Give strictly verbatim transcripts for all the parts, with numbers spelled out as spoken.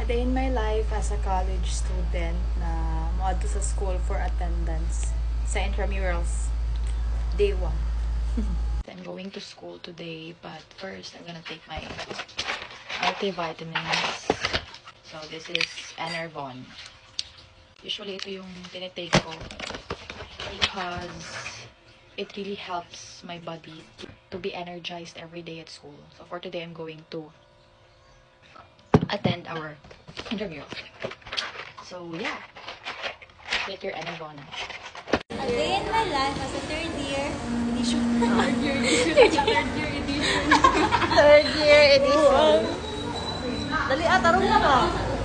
day in my life as a college student na moadto sa school for attendance sa Intramurals. Day one. I'm going to school today, but first I'm gonna take my multivitamins. So this is Enervon. Usually ito yung tinitake ko because it really helps my body to be energized every day at school. So for today, I'm going to attend our interview. So yeah, take your Enervon. A day in my life as a third year edition. Third year edition. Third year edition. Third year edition. Dali ah, tarong na ka.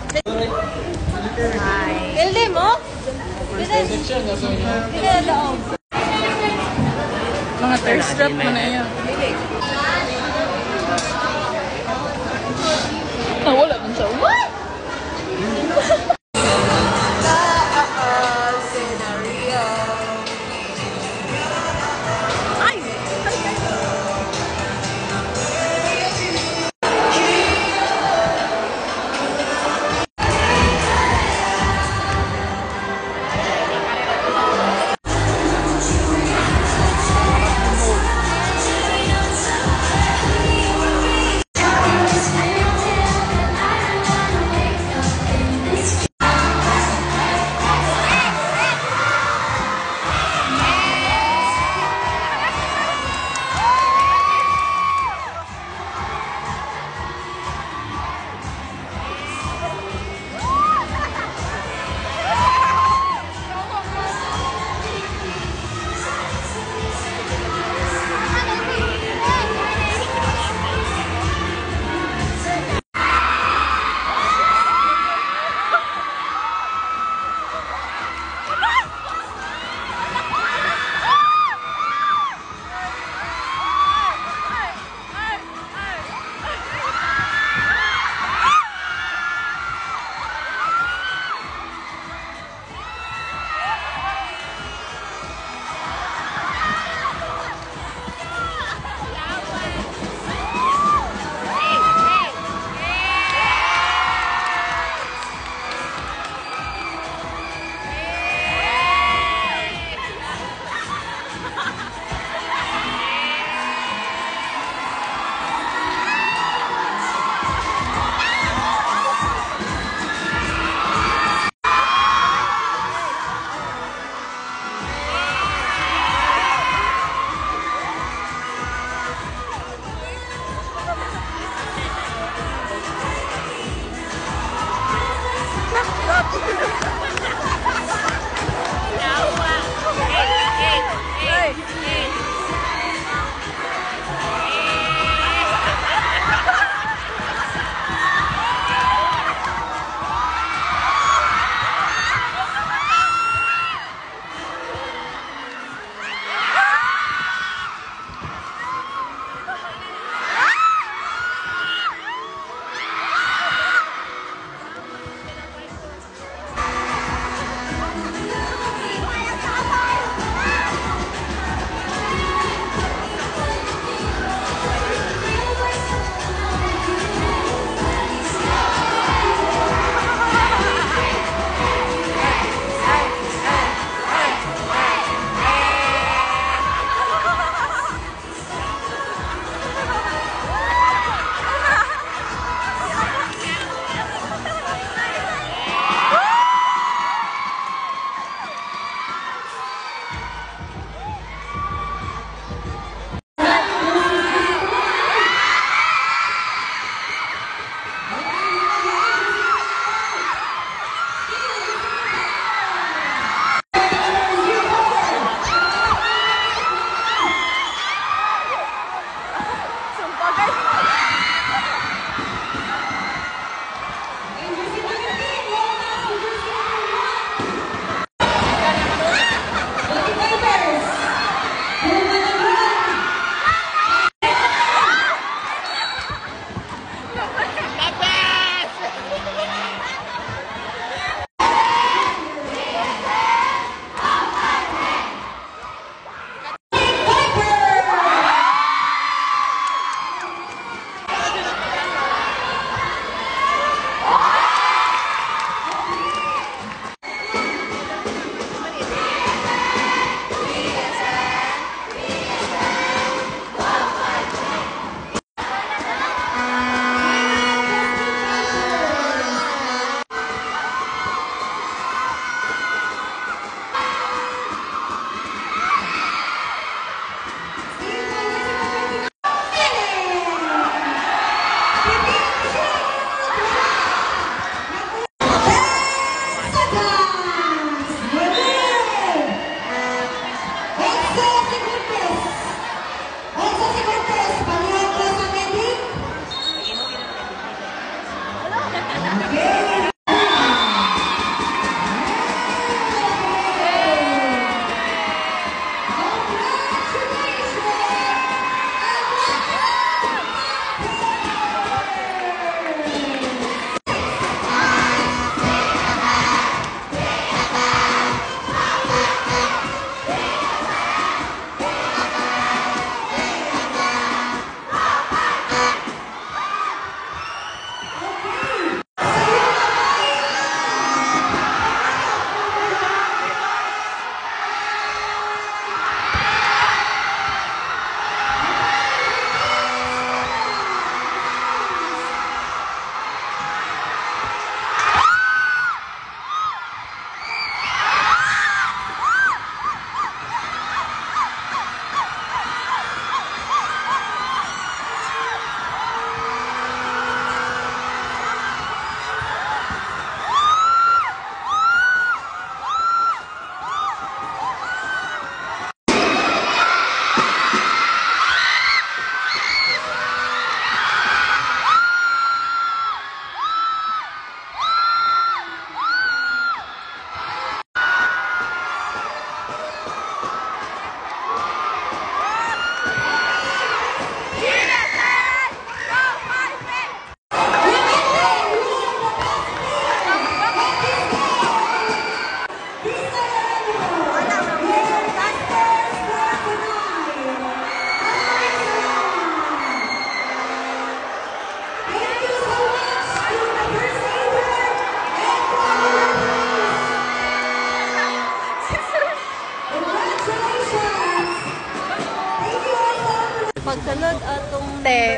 Hi. Ilde mo? Pila na daog. Mga thirst trap mo na yan. Nawala dun sa what?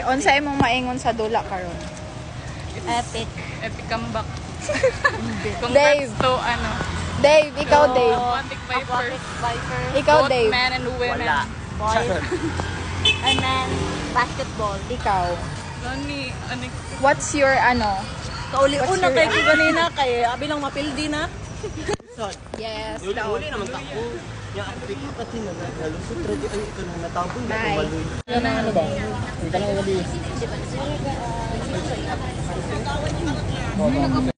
unsa imong maingon sa dula karon? Epic. Epic comeback. Dave. Congrats to ano. Dave, ikaw Dave. Aquatic Vipers. Viper. Ikaw Both Dave. men and women. Boys. And then, basketball. Ikaw. Gani, ano, What's your ano? Kauli-una What's your- kay ko ganina kay abi lang mapildi na. Yes. Uli naman ka ko. Ya ako piki kasi na nalusot ra di ay ito na natabon na Bye. maloy. Ano ano ba? Yung tanong ko di.